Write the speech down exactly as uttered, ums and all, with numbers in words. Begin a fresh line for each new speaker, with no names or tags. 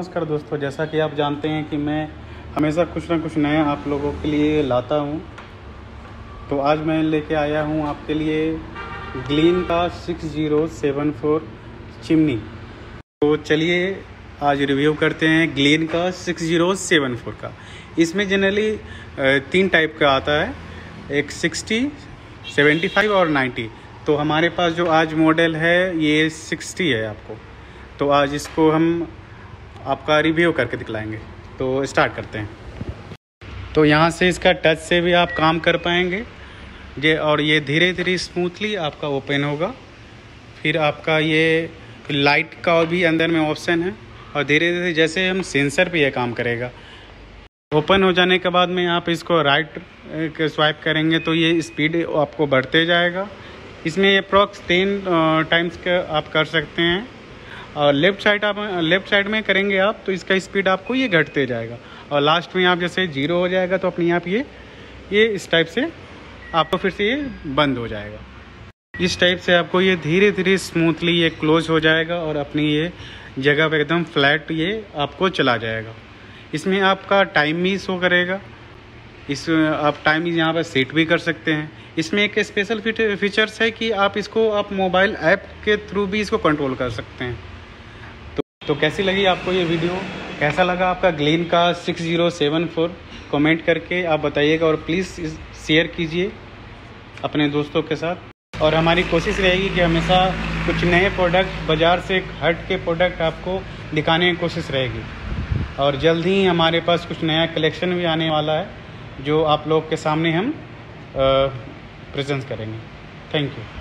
नमस्कार दोस्तों, जैसा कि आप जानते हैं कि मैं हमेशा कुछ ना कुछ नया आप लोगों के लिए लाता हूं। तो आज मैं लेके आया हूं आपके लिए ग्लीन का six zero seven four chimney. तो चलिए आज रिव्यू करते हैं ग्लीन का सिक्स ज़ीरो सेवन फोर का। इसमें जनरली तीन टाइप का आता है, एक सिक्सटी, सेवेंटी फाइव और नाइन्टी। तो हमारे पास जो आज मॉडल है ये सिक्सटी है आपको। तो आज इसको हम आपका रिव्यू करके दिखलाएंगे। तो स्टार्ट करते हैं। तो यहाँ से इसका टच से भी आप काम कर पाएंगे ये, और ये धीरे धीरे स्मूथली आपका ओपन होगा। फिर आपका ये लाइट का भी अंदर में ऑप्शन है, और धीरे धीरे जैसे हम सेंसर पे ये काम करेगा। ओपन हो जाने के बाद में आप इसको राइट स्वाइप करेंगे तो ये स्पीड आपको बढ़ते जाएगा। इसमें अप्रॉक्स टेन टाइम्स का आप कर सकते हैं, और लेफ़्ट साइड आप लेफ़्ट साइड में करेंगे आप तो इसका स्पीड आपको ये घटते जाएगा, और लास्ट में आप जैसे जीरो हो जाएगा तो अपने आप ये ये इस टाइप से आपको फिर से ये बंद हो जाएगा। इस टाइप से आपको ये धीरे धीरे स्मूथली ये क्लोज हो जाएगा, और अपनी ये जगह पे एकदम फ्लैट ये आपको चला जाएगा। इसमें आपका टाइम भी शो करेगा। इस आप टाइम यहाँ पर सेट भी कर सकते हैं। इसमें एक स्पेशल फीचर्स है कि आप इसको आप मोबाइल ऐप के थ्रू भी इसको कंट्रोल कर सकते हैं। तो, तो कैसी लगी आपको ये वीडियो, कैसा लगा आपका ग्लीन का six zero seven four, comment करके आप बताइएगा, और प्लीज़ शेयर कीजिए अपने दोस्तों के साथ। और हमारी कोशिश रहेगी कि हमेशा कुछ नए प्रोडक्ट, बाज़ार से हट के प्रोडक्ट आपको दिखाने की कोशिश रहेगी। और जल्द ही हमारे पास कुछ नया कलेक्शन भी आने वाला है जो आप लोग के सामने हम प्रेजेंट करेंगे। Thank you.